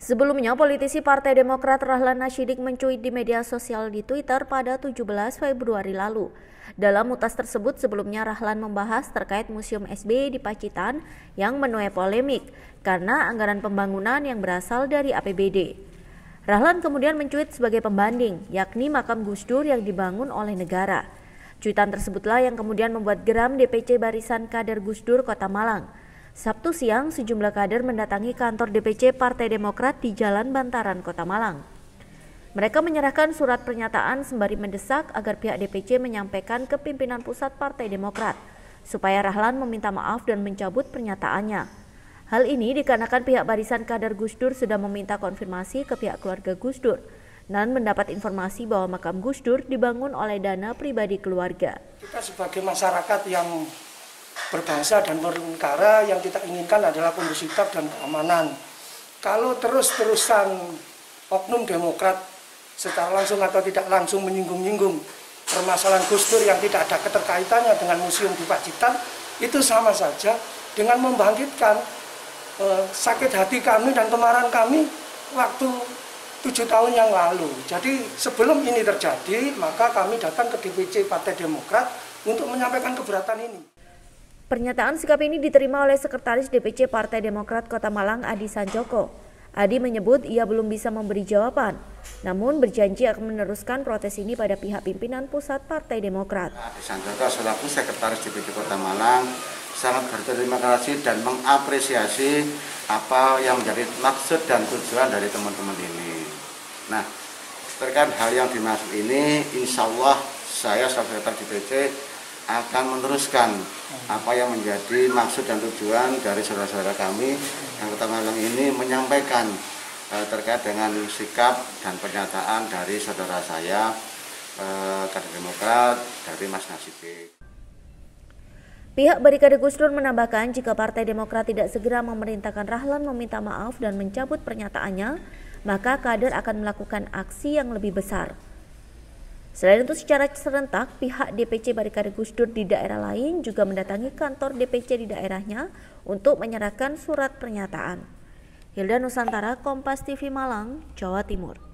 Sebelumnya, politisi Partai Demokrat Rahlan Nasyidik mencuit di media sosial di Twitter pada 17 Februari lalu. Dalam utas tersebut, sebelumnya Rahlan membahas terkait Museum SBY di Pacitan yang menuai polemik karena anggaran pembangunan yang berasal dari APBD. Rahlan kemudian mencuit sebagai pembanding, yakni makam Gus Dur yang dibangun oleh negara. Cuitan tersebutlah yang kemudian membuat geram DPC Barisan Kader Gus Dur Kota Malang. Sabtu siang, sejumlah kader mendatangi kantor DPC Partai Demokrat di Jalan Bantaran, Kota Malang. Mereka menyerahkan surat pernyataan sembari mendesak agar pihak DPC menyampaikan ke pimpinan pusat Partai Demokrat, supaya Rahlan meminta maaf dan mencabut pernyataannya. Hal ini dikarenakan pihak Barisan Kader Gus Dur sudah meminta konfirmasi ke pihak keluarga Gus Dur dan mendapat informasi bahwa makam Gus Dur dibangun oleh dana pribadi keluarga. Kita sebagai masyarakat yang berbangsa dan bernegara, yang kita inginkan adalah kondusivitas dan keamanan. Kalau terus-terusan oknum Demokrat secara langsung atau tidak langsung menyinggung-nyinggung permasalahan Gus Dur yang tidak ada keterkaitannya dengan museum di Pacitan, itu sama saja dengan membangkitkan sakit hati kami dan kemarahan kami waktu 7 tahun yang lalu. Jadi sebelum ini terjadi, maka kami datang ke DPC Partai Demokrat untuk menyampaikan keberatan ini. Pernyataan sikap ini diterima oleh Sekretaris DPC Partai Demokrat Kota Malang, Adi Sanjoko. Adi menyebut ia belum bisa memberi jawaban, namun berjanji akan meneruskan protes ini pada pihak pimpinan pusat Partai Demokrat. Adi Sanjoko selaku Sekretaris DPC Kota Malang sangat berterima kasih dan mengapresiasi apa yang menjadi maksud dan tujuan dari teman-teman ini. Nah, terkait hal yang dimaksud ini, insya Allah saya sebagai Sekretaris DPC akan meneruskan apa yang menjadi maksud dan tujuan dari saudara-saudara kami yang Kota Malang ini menyampaikan terkait dengan sikap dan pernyataan dari saudara saya Kader Demokrat dari Mas Nasyidik. Pihak Barikade Gus Dur menambahkan jika Partai Demokrat tidak segera memerintahkan Rahlan meminta maaf dan mencabut pernyataannya, maka kader akan melakukan aksi yang lebih besar. Selain itu, secara serentak, pihak DPC Barikade Gus Dur di daerah lain juga mendatangi kantor DPC di daerahnya untuk menyerahkan surat pernyataan. Hilda Nusantara, Kompas TV Malang, Jawa Timur.